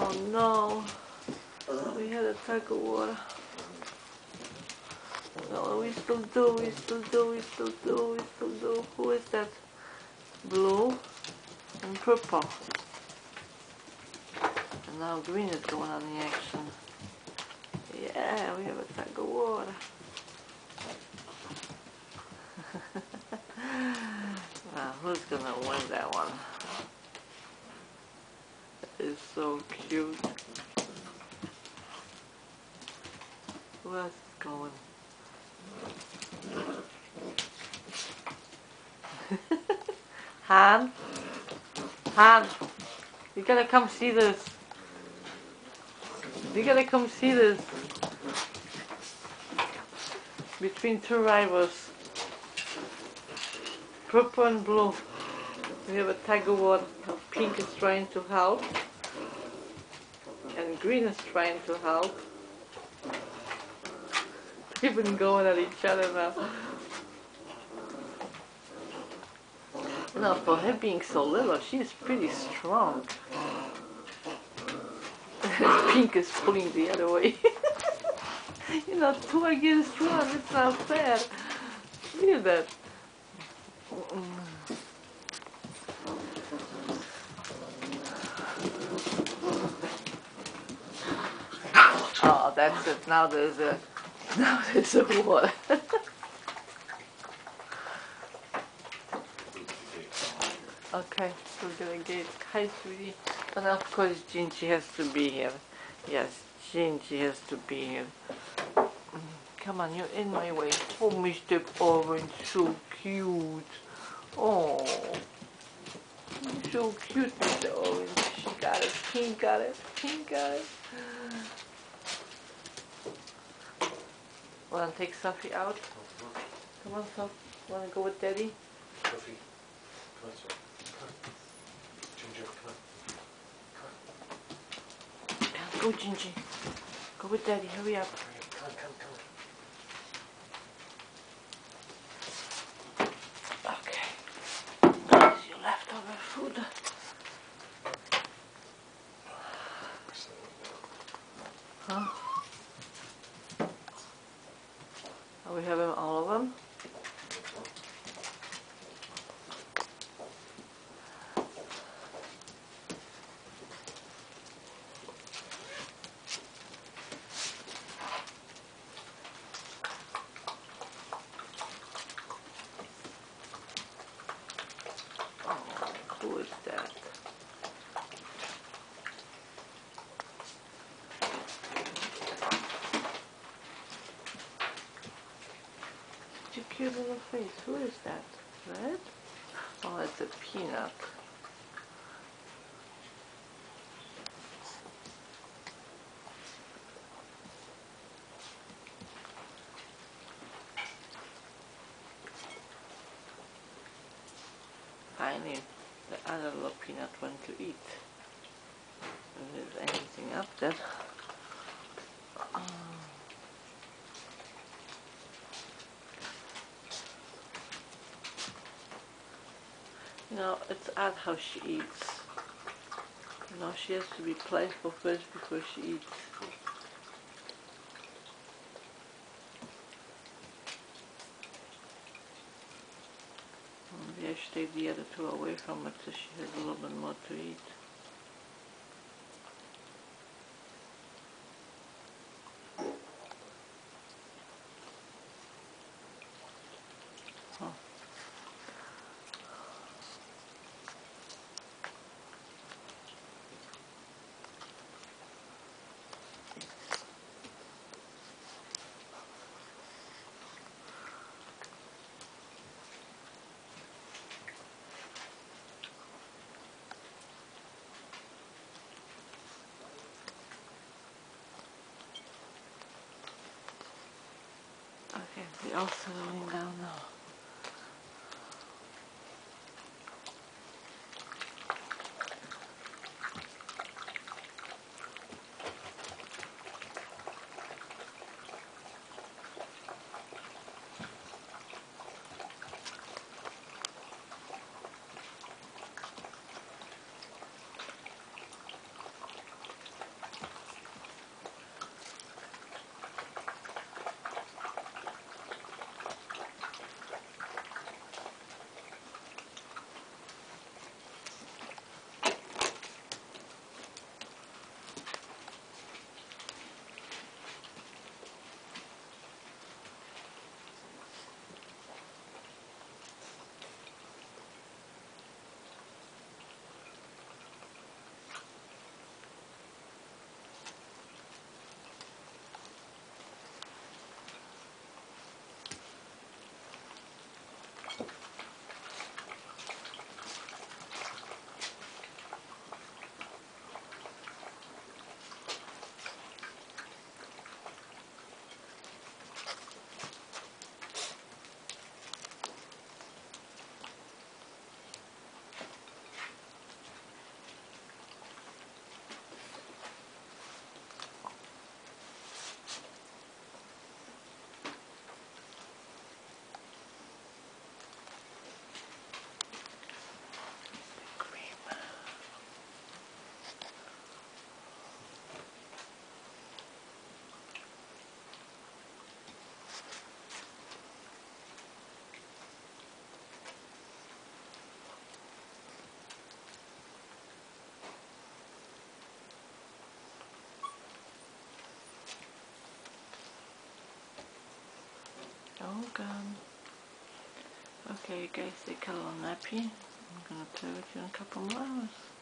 Oh no, we had a tug of war. No, we still do, we still do, we still do, we still do. Who is that? Blue and purple. And now green is going on the action. Yeah, we have a tug of war. Now, who's gonna win that one? That is so cute. Who else is going? Han? Han, you gotta come see this. You gotta come see this. Between two rivals. Purple and blue. We have a tug of war. Pink is trying to help. And green is trying to help. They've been going at each other now. You know, for her being so little, she's pretty strong. Pink is pulling the other way. You know, 2 against 1, it's not fair. Look at that. Oh, that's it. Now there's a war. Okay, we're gonna get hi, sweetie. And of course, Gingy has to be here. Yes, Gingy has to be here. Come on, you're in my way. Oh, Mr. Orange, so cute. Oh, you're so cute, Mr. Orange. She got it. Pink got it. Pink got it. Wanna take Sofie out? Come on, Sofie. Wanna go with Daddy? Sofie, come on, sir. Come on. Ginger, come on. Yeah, go, Gingy. Go with Daddy. Hurry up. Come on. Okay. Here's your leftover food. Huh? Are we having all of them? Who is that? Such a cute little face. Who is that? Red? Oh, it's a peanut. I need the other little peanut one to eat. If there's anything up there. You know, it's odd how she eats. You know, she has to be playful first before she eats. Maybe I should take the other two away from her so she has a little bit more to eat. Huh. Okay, we're all settling down now. all gone. Okay, you guys take a little nappy. I'm gonna play with you in a couple more hours.